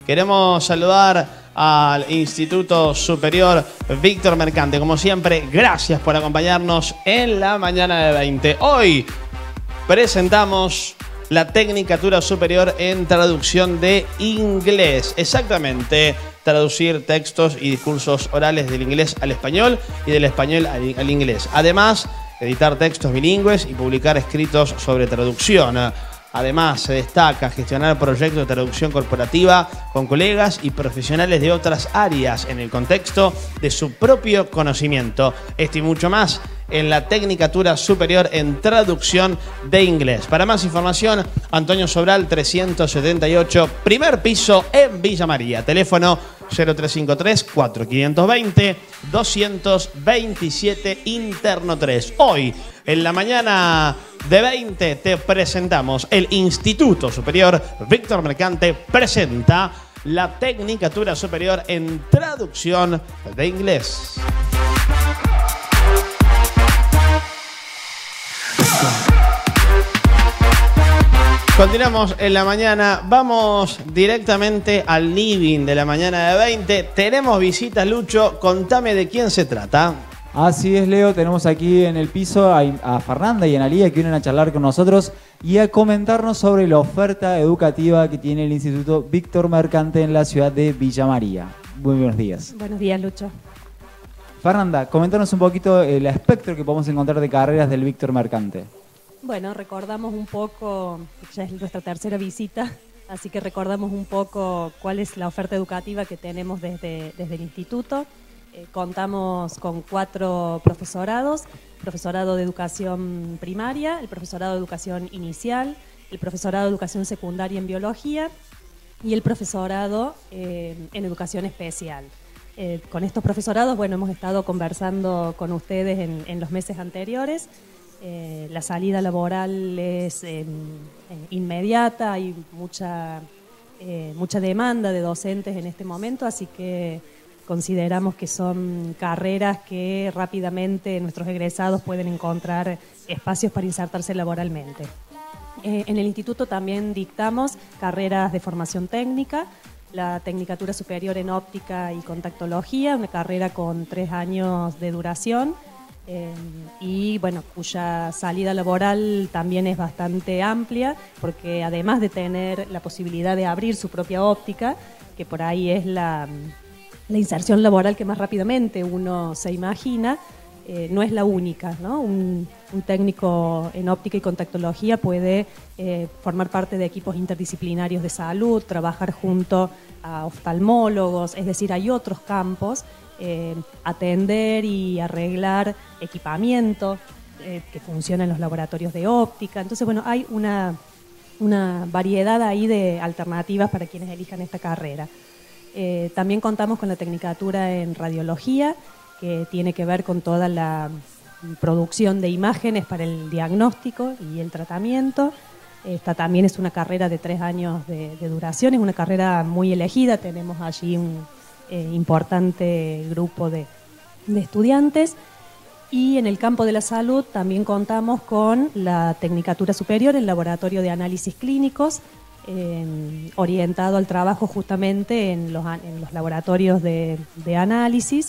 Queremos saludar al Instituto Superior Víctor Mercante. Como siempre, gracias por acompañarnos en la mañana de 20. Hoy presentamos la Tecnicatura Superior en Traducción de Inglés. Exactamente, traducir textos y discursos orales del inglés al español y del español al inglés. Además, editar textos bilingües y publicar escritos sobre traducción. Además, se destaca gestionar proyectos de traducción corporativa con colegas y profesionales de otras áreas en el contexto de su propio conocimiento. Esto y mucho más en la Tecnicatura Superior en Traducción de Inglés. Para más información, Antonio Sobral 378, primer piso en Villa María. Teléfono 0353-4520-227, interno 3. Hoy, en la mañana de 20, te presentamos el Instituto Superior Víctor Mercante presenta la Tecnicatura Superior en Traducción de Inglés. Continuamos en la mañana, vamos directamente al living de la mañana de 20. Tenemos visitas, Lucho, contame de quién se trata. Así es, Leo, tenemos aquí en el piso a Fernanda y a Analía que vienen a charlar con nosotros y a comentarnos sobre la oferta educativa que tiene el Instituto Víctor Mercante en la ciudad de Villa María. Muy buenos días. Buenos días, Lucho. Fernanda, coméntanos un poquito el espectro que podemos encontrar de carreras del Víctor Mercante. Bueno, recordamos un poco, ya es nuestra tercera visita, así que recordamos un poco cuál es la oferta educativa que tenemos desde el instituto. Contamos con 4 profesorados: profesorado de educación primaria, el profesorado de educación inicial, el profesorado de educación secundaria en biología y el profesorado en educación especial. Con estos profesorados, bueno, hemos estado conversando con ustedes en los meses anteriores. La salida laboral es inmediata, hay mucha demanda de docentes en este momento, así que consideramos que son carreras que rápidamente nuestros egresados pueden encontrar espacios para insertarse laboralmente. En el instituto también dictamos carreras de formación técnica, la Tecnicatura Superior en Óptica y Contactología, una carrera con 3 años de duración. Y bueno, cuya salida laboral también es bastante amplia, porque además de tener la posibilidad de abrir su propia óptica, que por ahí es la inserción laboral que más rápidamente uno se imagina, no es la única, ¿no? Un técnico en óptica y contactología puede formar parte de equipos interdisciplinarios de salud, trabajar junto a oftalmólogos, es decir, hay otros campos. Atender y arreglar equipamiento que funciona en los laboratorios de óptica. Entonces, bueno, hay una variedad ahí de alternativas para quienes elijan esta carrera. También contamos con la Tecnicatura en Radiología, que tiene que ver con toda la producción de imágenes para el diagnóstico y el tratamiento. Esta también es una carrera de 3 años de duración, es una carrera muy elegida, tenemos allí un importante grupo de estudiantes. Y en el campo de la salud también contamos con la Tecnicatura Superior en Laboratorio de Análisis Clínicos, orientado al trabajo justamente en los laboratorios de análisis,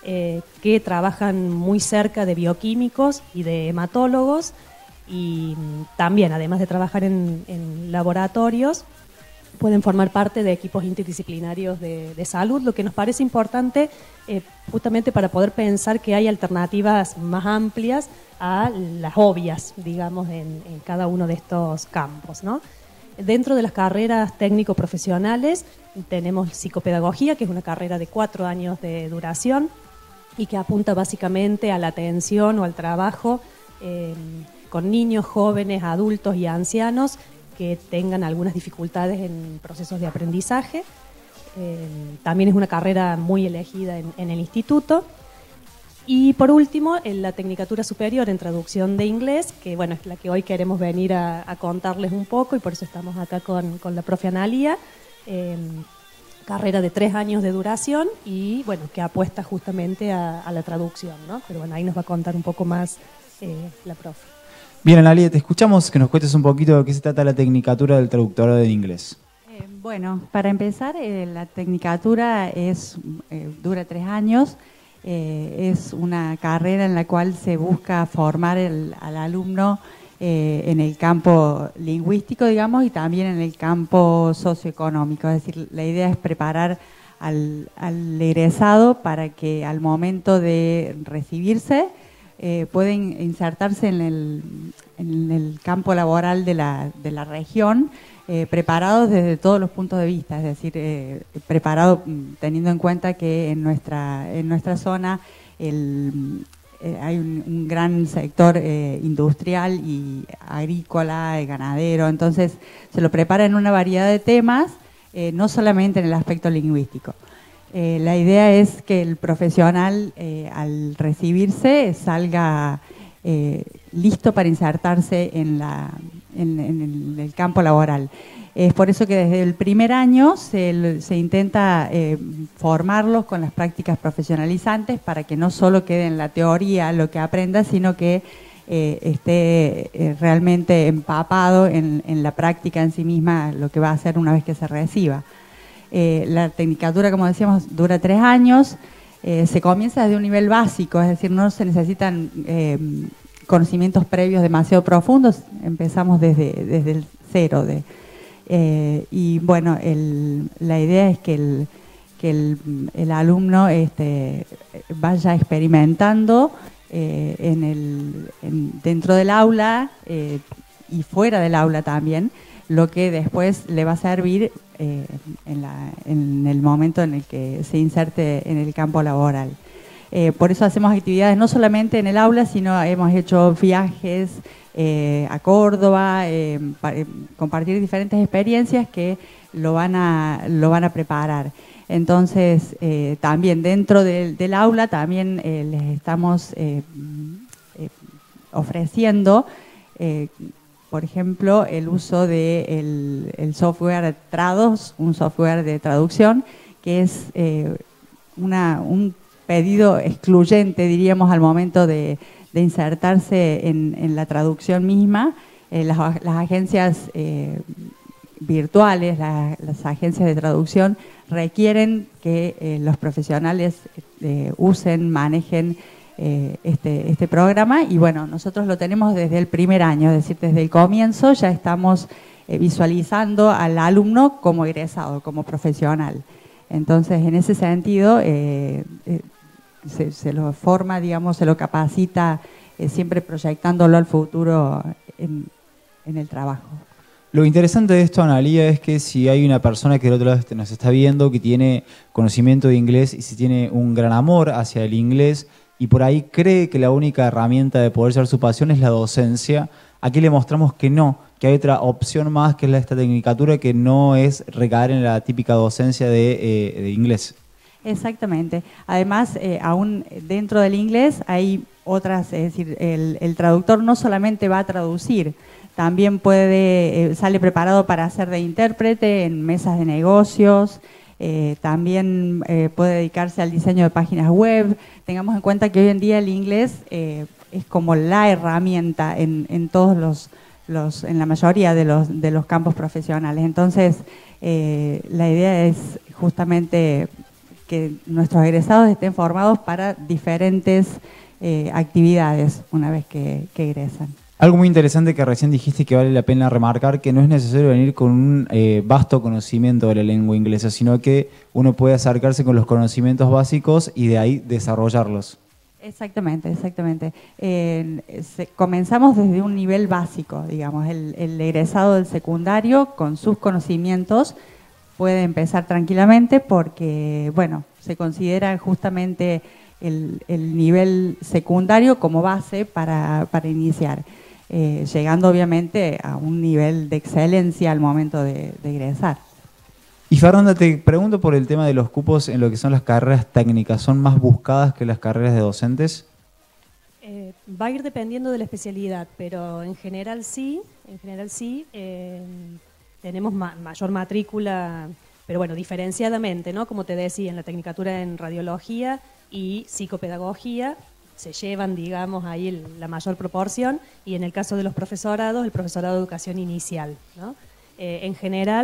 que trabajan muy cerca de bioquímicos y de hematólogos, y también, además de trabajar en laboratorios, pueden formar parte de equipos interdisciplinarios de salud, lo que nos parece importante justamente para poder pensar que hay alternativas más amplias a las obvias, digamos, en cada uno de estos campos, ¿no? Dentro de las carreras técnico-profesionales tenemos psicopedagogía, que es una carrera de 4 años de duración y que apunta básicamente a la atención o al trabajo con niños, jóvenes, adultos y ancianos que tengan algunas dificultades en procesos de aprendizaje. También es una carrera muy elegida en el instituto. Y por último, en la Tecnicatura Superior en Traducción de Inglés, que bueno, es la que hoy queremos venir a contarles un poco, y por eso estamos acá con la profe Analía. Carrera de 3 años de duración y bueno, que apuesta justamente a la traducción, ¿no? Pero bueno, ahí nos va a contar un poco más la profe. Bien, Analia, te escuchamos que nos cuentes un poquito de qué se trata la Tecnicatura del Traductorado de Inglés. Bueno, para empezar, la tecnicatura dura 3 años. Es una carrera en la cual se busca formar al alumno en el campo lingüístico, digamos, y también en el campo socioeconómico. Es decir, la idea es preparar al egresado para que al momento de recibirse pueden insertarse en el campo laboral de la región, preparados desde todos los puntos de vista, es decir, preparados teniendo en cuenta que en nuestra zona hay un gran sector industrial y agrícola, ganadero, entonces se lo prepara en una variedad de temas, no solamente en el aspecto lingüístico. La idea es que el profesional al recibirse salga listo para insertarse en el campo laboral. Es por eso que desde el primer año se intenta formarlos con las prácticas profesionalizantes para que no solo quede en la teoría lo que aprenda, sino que esté realmente empapado en la práctica en sí misma, lo que va a hacer una vez que se reciba. La tecnicatura, como decíamos, dura 3 años. Se comienza desde un nivel básico, es decir, no se necesitan conocimientos previos demasiado profundos, empezamos desde el cero. Y bueno, la idea es que el alumno vaya experimentando dentro del aula y fuera del aula también, lo que después le va a servir en el momento en el que se inserte en el campo laboral. Por eso hacemos actividades no solamente en el aula, sino hemos hecho viajes a Córdoba, compartir diferentes experiencias que lo van a preparar. Entonces, también dentro del aula también les estamos ofreciendo por ejemplo, el uso de el software Trados, un software de traducción, que es un pedido excluyente, diríamos, al momento de insertarse en la traducción misma. Las agencias virtuales, las agencias de traducción, requieren que los profesionales usen, manejen este programa, y bueno, nosotros lo tenemos desde el primer año, es decir, desde el comienzo ya estamos visualizando al alumno como egresado, como profesional. Entonces, en ese sentido, se lo forma, digamos, se lo capacita, siempre proyectándolo al futuro en el trabajo. Lo interesante de esto, Analía, es que si hay una persona que del otro lado nos está viendo, que tiene conocimiento de inglés y si tiene un gran amor hacia el inglés, y por ahí cree que la única herramienta de poder ser su pasión es la docencia, aquí le mostramos que no, que hay otra opción más, que es esta tecnicatura, que no es recaer en la típica docencia de inglés. Exactamente. Además, aún dentro del inglés hay otras, es decir, el traductor no solamente va a traducir, también sale preparado para hacer de intérprete en mesas de negocios. También puede dedicarse al diseño de páginas web. Tengamos en cuenta que hoy en día el inglés es como la herramienta en todos en la mayoría de los campos profesionales. Entonces, la idea es justamente que nuestros egresados estén formados para diferentes actividades una vez que egresan. Algo muy interesante que recién dijiste que vale la pena remarcar, que no es necesario venir con un vasto conocimiento de la lengua inglesa, sino que uno puede acercarse con los conocimientos básicos y de ahí desarrollarlos. Exactamente, exactamente. Comenzamos desde un nivel básico, digamos, el egresado del secundario con sus conocimientos puede empezar tranquilamente porque, bueno, se considera justamente el nivel secundario como base para iniciar. Llegando obviamente a un nivel de excelencia al momento de egresar. Y Fernanda, te pregunto por el tema de los cupos en lo que son las carreras técnicas. ¿Son más buscadas que las carreras de docentes? Va a ir dependiendo de la especialidad, pero en general sí. Tenemos mayor matrícula, pero bueno, diferenciadamente, ¿no? Como te decía, en la tecnicatura en radiología y psicopedagogía se llevan, digamos, ahí la mayor proporción, y en el caso de los profesorados, el profesorado de educación inicial, ¿no? En general,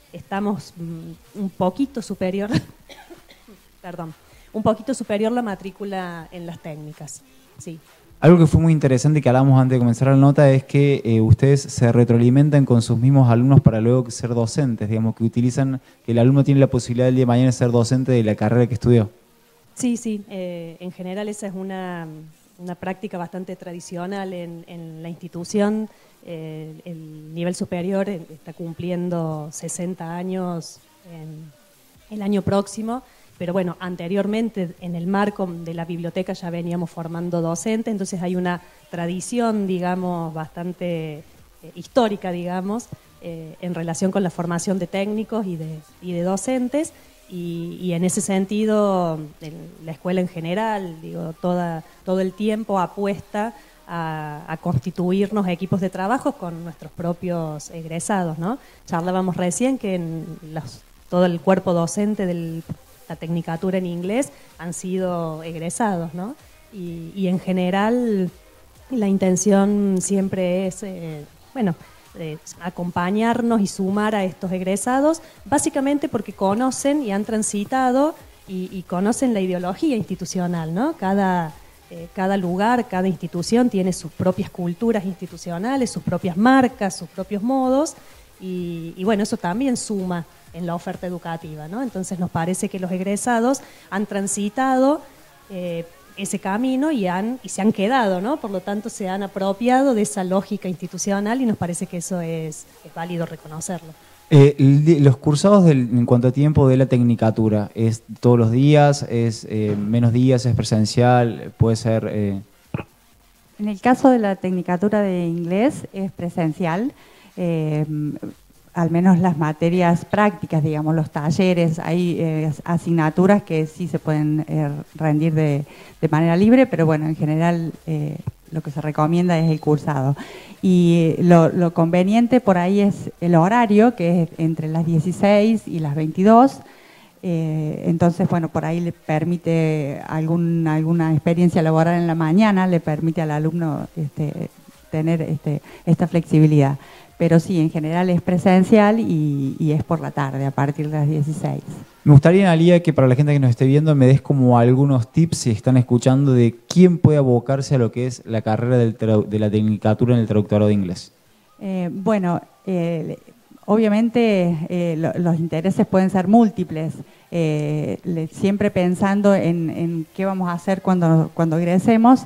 estamos un poquito superior, perdón, un poquito superior la matrícula en las técnicas, sí. Algo que fue muy interesante que hablamos antes de comenzar la nota es que ustedes se retroalimentan con sus mismos alumnos para luego ser docentes, digamos, que utilizan, que el alumno tiene la posibilidad del día de mañana de ser docente de la carrera que estudió. Sí, sí, en general esa es una práctica bastante tradicional en la institución. El nivel superior está cumpliendo 60 años el año próximo. Pero bueno, anteriormente en el marco de la biblioteca ya veníamos formando docentes, entonces hay una tradición, digamos, bastante histórica, digamos, en relación con la formación de técnicos y de docentes, y en ese sentido la escuela en general, digo, todo el tiempo apuesta a constituirnos equipos de trabajo con nuestros propios egresados, ¿no? Charlábamos recién que todo el cuerpo docente la tecnicatura en inglés han sido egresados, ¿no? Y en general la intención siempre es, acompañarnos y sumar a estos egresados, básicamente porque conocen y han transitado y conocen la ideología institucional, ¿no? Cada lugar, cada institución tiene sus propias culturas institucionales, sus propias marcas, sus propios modos, y bueno, eso también suma en la oferta educativa, ¿no? Entonces nos parece que los egresados han transitado ese camino y se han quedado, ¿no? Por lo tanto se han apropiado de esa lógica institucional y nos parece que eso es válido reconocerlo. Los cursados en cuanto a tiempo de la tecnicatura, ¿es todos los días, es menos días, es presencial, puede ser...? En el caso de la tecnicatura de inglés es presencial, al menos las materias prácticas, digamos, los talleres, hay asignaturas que sí se pueden rendir de manera libre, pero bueno, en general lo que se recomienda es el cursado. Y lo conveniente por ahí es el horario, que es entre las 16 y las 22. Entonces, bueno, por ahí le permite alguna experiencia laboral en la mañana, le permite al alumno tener esta flexibilidad. Pero sí, en general es presencial y es por la tarde, a partir de las 16. Me gustaría, Analía, que para la gente que nos esté viendo me des como algunos tips, si están escuchando, de quién puede abocarse a lo que es la carrera de la tecnicatura en el traductorado de inglés. Obviamente los intereses pueden ser múltiples. Siempre pensando en qué vamos a hacer cuando egresemos,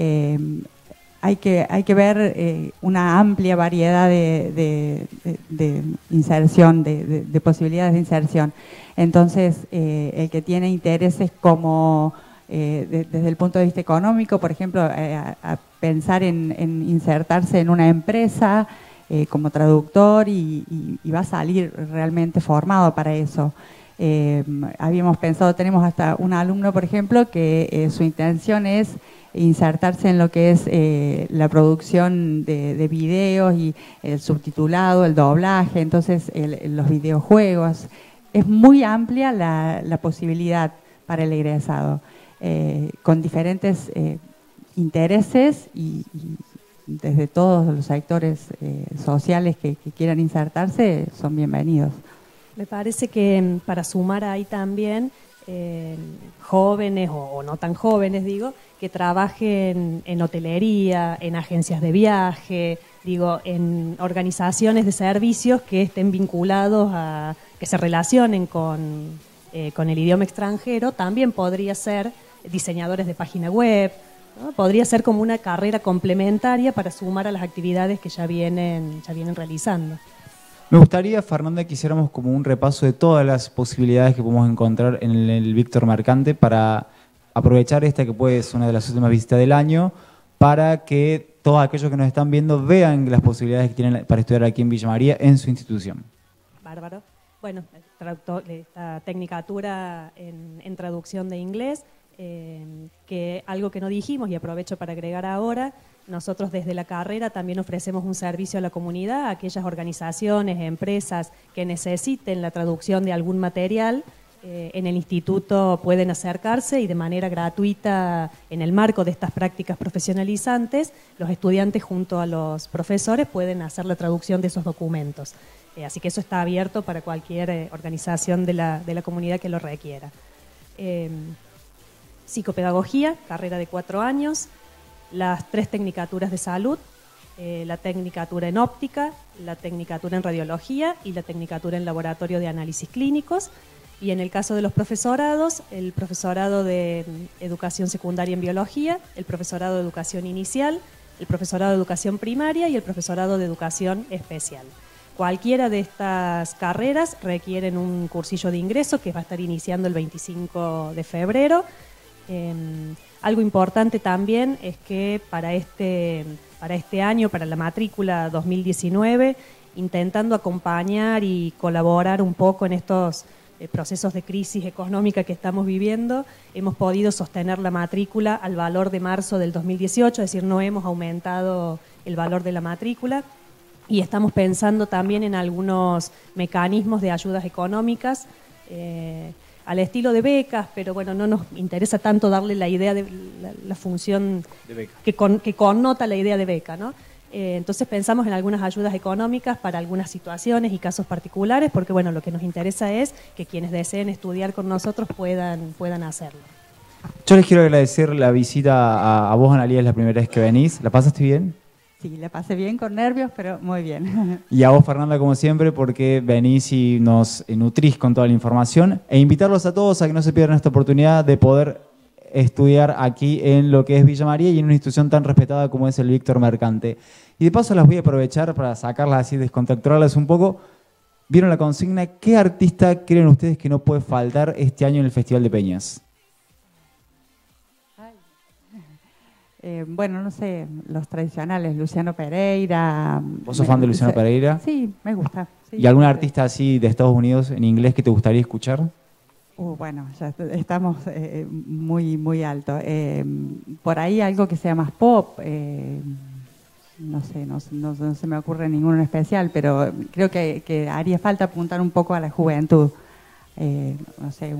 hay que ver una amplia variedad de inserción, de posibilidades de inserción. Entonces, el que tiene intereses como desde el punto de vista económico, por ejemplo, a pensar en insertarse en una empresa como traductor y va a salir realmente formado para eso. Habíamos pensado, tenemos hasta un alumno, por ejemplo, que su intención es insertarse en lo que es la producción de videos y el subtitulado, el doblaje, entonces los videojuegos. Es muy amplia la posibilidad para el egresado, con diferentes intereses y desde todos los sectores sociales que quieran insertarse son bienvenidos. Me parece que para sumar ahí también jóvenes o no tan jóvenes, digo, que trabajen en hotelería, en agencias de viaje, digo, en organizaciones de servicios que estén vinculados que se relacionen con el idioma extranjero, también podría ser diseñadores de página web, ¿no? Podría ser como una carrera complementaria para sumar a las actividades que ya vienen realizando. Me gustaría, Fernanda, que hiciéramos como un repaso de todas las posibilidades que podemos encontrar en el Víctor Mercante para aprovechar esta que puede ser una de las últimas visitas del año, para que todos aquellos que nos están viendo vean las posibilidades que tienen para estudiar aquí en Villa María en su institución. Bárbaro. Bueno, esta tecnicatura en traducción de inglés, que algo que no dijimos y aprovecho para agregar ahora, nosotros desde la carrera también ofrecemos un servicio a la comunidad, a aquellas organizaciones, empresas que necesiten la traducción de algún material. En el instituto pueden acercarse y de manera gratuita, en el marco de estas prácticas profesionalizantes, los estudiantes junto a los profesores pueden hacer la traducción de esos documentos. Así que eso está abierto para cualquier organización de la comunidad que lo requiera. Psicopedagogía, carrera de 4 años, las 3 tecnicaturas de salud, la tecnicatura en óptica, la tecnicatura en radiología y la tecnicatura en laboratorio de análisis clínicos. Y en el caso de los profesorados, el profesorado de educación secundaria en biología, el profesorado de educación inicial, el profesorado de educación primaria y el profesorado de educación especial. Cualquiera de estas carreras requieren un cursillo de ingreso que va a estar iniciando el 25 de febrero. Algo importante también es que para este año, para la matrícula 2019, intentando acompañar y colaborar un poco en estos procesos de crisis económica que estamos viviendo, hemos podido sostener la matrícula al valor de marzo del 2018, es decir, no hemos aumentado el valor de la matrícula. Y estamos pensando también en algunos mecanismos de ayudas económicas al estilo de becas, pero bueno, no nos interesa tanto darle la idea de la función De beca. que connota la idea de beca, ¿no? Entonces pensamos en algunas ayudas económicas para algunas situaciones y casos particulares, porque bueno, lo que nos interesa es que quienes deseen estudiar con nosotros puedan hacerlo. Yo les quiero agradecer la visita a vos, Analía, es la primera vez que venís. ¿La pasaste bien? Sí, la pasé bien con nervios, pero muy bien. Y a vos, Fernanda, como siempre, porque venís y nos nutrís con toda la información. E invitarlos a todos a que no se pierdan esta oportunidad de poder estudiar aquí en lo que es Villa María y en una institución tan respetada como es el Víctor Mercante. Y de paso las voy a aprovechar para sacarlas así, descontracturarlas un poco. ¿Vieron la consigna? ¿Qué artista creen ustedes que no puede faltar este año en el Festival de Peñas? Bueno, no sé, los tradicionales, Luciano Pereira. ¿Vos sos fan de Luciano Pereira? Sí, me gusta. Sí. ¿Y algún artista así de Estados Unidos en inglés que te gustaría escuchar? Bueno, ya estamos muy, muy alto. Por ahí algo que sea más pop, no sé, no se me ocurre ninguno en especial, pero creo que haría falta apuntar un poco a la juventud. No sé,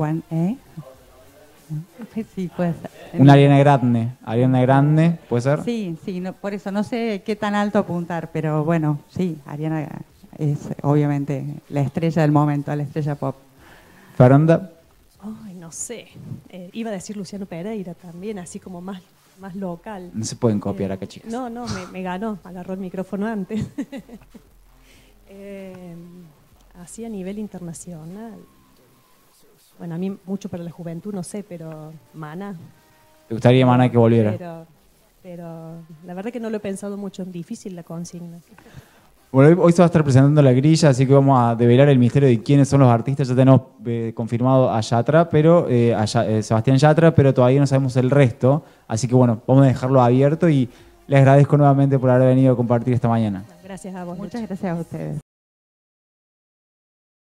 sí, puede ser. Una Ariana Grande, ¿puede ser? Sí, no, por eso no sé qué tan alto apuntar, pero bueno, sí, Ariana es obviamente la estrella del momento, la estrella pop. Fernanda. Ay, no sé. Iba a decir Luciano Pereira también, así como más local. No se pueden copiar acá, chicas. No, me ganó, agarró el micrófono antes. Así a nivel internacional. Bueno, a mí mucho para la juventud, no sé, pero Maná. ¿Te gustaría, Maná, que volviera? Pero la verdad que no lo he pensado mucho, es difícil la consigna. Bueno, hoy se va a estar presentando la grilla, así que vamos a develar el misterio de quiénes son los artistas. Ya tenemos confirmado a Yatra, Sebastián Yatra, pero todavía no sabemos el resto. Así que bueno, vamos a dejarlo abierto y les agradezco nuevamente por haber venido a compartir esta mañana. Gracias a vos. Muchas gracias a ustedes.